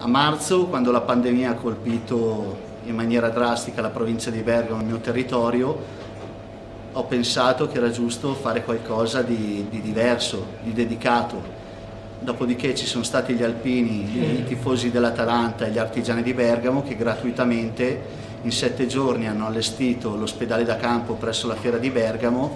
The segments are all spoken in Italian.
A marzo, quando la pandemia ha colpito in maniera drastica la provincia di Bergamo, il mio territorio, ho pensato che era giusto fare qualcosa di diverso, di dedicato. Dopodiché ci sono stati gli alpini, i tifosi dell'Atalanta e gli artigiani di Bergamo che gratuitamente in 7 giorni hanno allestito l'ospedale da campo presso la fiera di Bergamo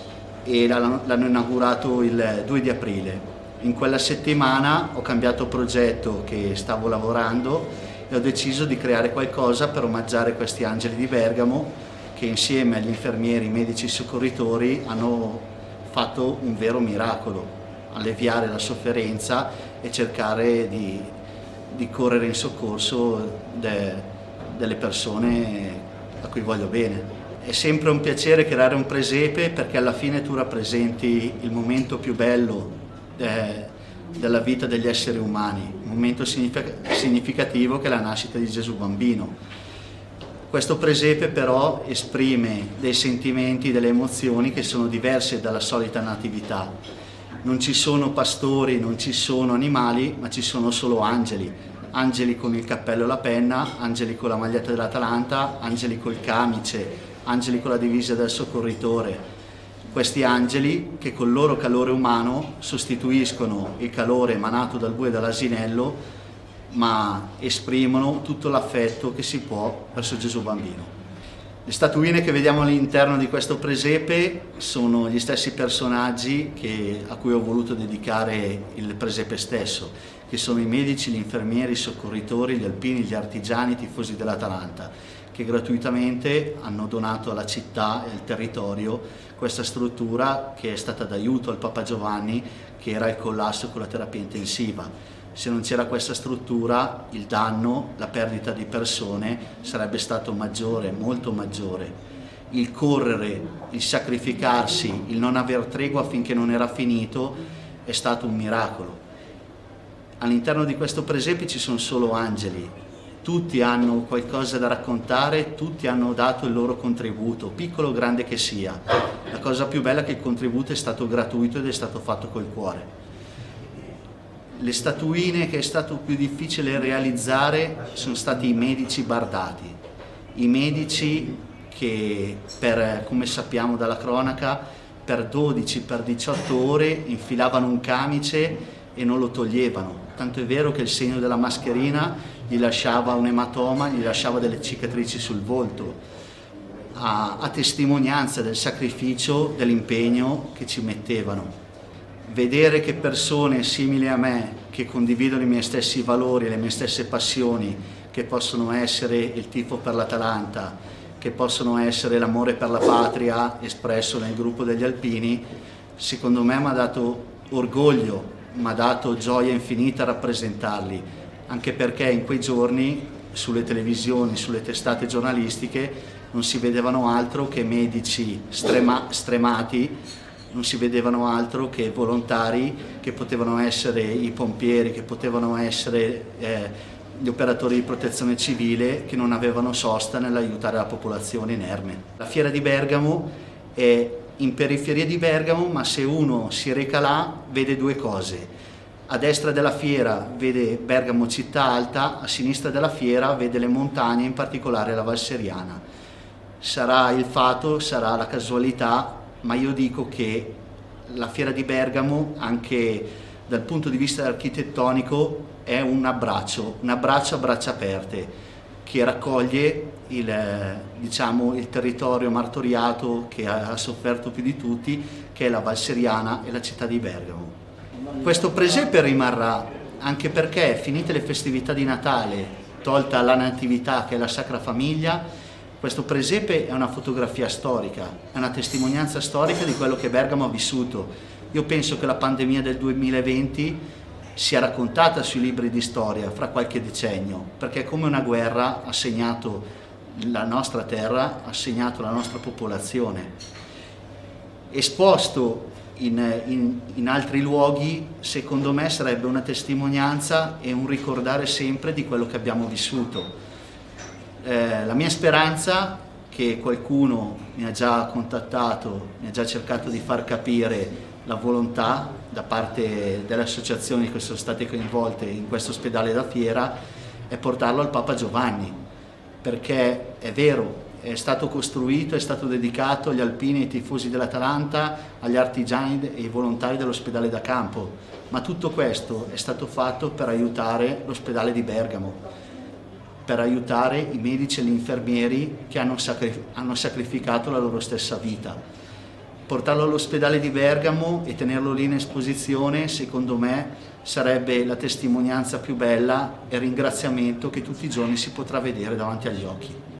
e l'hanno inaugurato il 2 di aprile. In quella settimana ho cambiato progetto che stavo lavorando e ho deciso di creare qualcosa per omaggiare questi angeli di Bergamo che insieme agli infermieri, medici e soccorritori hanno fatto un vero miracolo, alleviare la sofferenza e cercare di correre in soccorso delle persone a cui voglio bene. È sempre un piacere creare un presepe perché alla fine tu rappresenti il momento più bello della vita degli esseri umani, un momento significativo che è la nascita di Gesù bambino. Questo presepe però esprime dei sentimenti, delle emozioni che sono diverse dalla solita natività. Non ci sono pastori, non ci sono animali, ma ci sono solo angeli. Angeli con il cappello e la penna, angeli con la maglietta dell'Atalanta, angeli col camice, angeli con la divisa del soccorritore. Questi angeli che col loro calore umano sostituiscono il calore emanato dal bue e dall'asinello, ma esprimono tutto l'affetto che si può verso Gesù bambino. Le statuine che vediamo all'interno di questo presepe sono gli stessi personaggi a cui ho voluto dedicare il presepe stesso, che sono i medici, gli infermieri, i soccorritori, gli alpini, gli artigiani, i tifosi dell'Atalanta, che gratuitamente hanno donato alla città e al territorio questa struttura che è stata d'aiuto al Papa Giovanni, che era il collasso con la terapia intensiva. Se non c'era questa struttura, il danno, la perdita di persone sarebbe stato maggiore, molto maggiore. Il correre, il sacrificarsi, il non aver tregua finché non era finito è stato un miracolo. All'interno di questo presepe ci sono solo angeli. Tutti hanno qualcosa da raccontare, tutti hanno dato il loro contributo, piccolo o grande che sia. La cosa più bella è che il contributo è stato gratuito ed è stato fatto col cuore. Le statuine che è stato più difficile realizzare sono stati i medici bardati, i medici che, come sappiamo dalla cronaca, per 12, per 18 ore infilavano un camice e non lo toglievano. Tanto è vero che il segno della mascherina gli lasciava un ematoma, gli lasciava delle cicatrici sul volto, a testimonianza del sacrificio, dell'impegno che ci mettevano. Vedere che persone simili a me, che condividono i miei stessi valori, le mie stesse passioni, che possono essere il tifo per l'Atalanta, che possono essere l'amore per la patria espresso nel gruppo degli alpini, secondo me mi ha dato orgoglio, mi ha dato gioia infinita rappresentarli, anche perché in quei giorni sulle televisioni, sulle testate giornalistiche non si vedevano altro che medici stremati, non si vedevano altro che volontari, che potevano essere i pompieri, che potevano essere gli operatori di protezione civile, che non avevano sosta nell'aiutare la popolazione inerme. La fiera di Bergamo è in periferia di Bergamo, ma se uno si reca là vede due cose. A destra della fiera vede Bergamo città alta, a sinistra della fiera vede le montagne, in particolare la Val Seriana. Sarà il fato, sarà la casualità, ma io dico che la fiera di Bergamo, anche dal punto di vista architettonico, è un abbraccio a braccia aperte, che raccoglie il territorio martoriato che ha sofferto più di tutti, che è la Val Seriana e la città di Bergamo. Questo presepe rimarrà, anche perché finite le festività di Natale, tolta la Natività che è la Sacra Famiglia, questo presepe è una fotografia storica, è una testimonianza storica di quello che Bergamo ha vissuto. Io penso che la pandemia del 2020 sia raccontata sui libri di storia fra qualche decennio, perché come una guerra ha segnato la nostra terra, ha segnato la nostra popolazione. Esposto in altri luoghi, secondo me sarebbe una testimonianza e un ricordare sempre di quello che abbiamo vissuto. La mia speranza, che qualcuno mi ha già contattato, mi ha già cercato di far capire la volontà da parte delle associazioni che sono state coinvolte in questo ospedale da fiera, è portarlo al Papa Giovanni, perché è vero, è stato costruito, è stato dedicato agli alpini, ai tifosi dell'Atalanta, agli artigiani e ai volontari dell'ospedale da campo, ma tutto questo è stato fatto per aiutare l'ospedale di Bergamo, per aiutare i medici e gli infermieri che hanno sacrificato la loro stessa vita. Portarlo all'ospedale di Bergamo e tenerlo lì in esposizione, secondo me, sarebbe la testimonianza più bella e il ringraziamento che tutti i giorni si potrà vedere davanti agli occhi.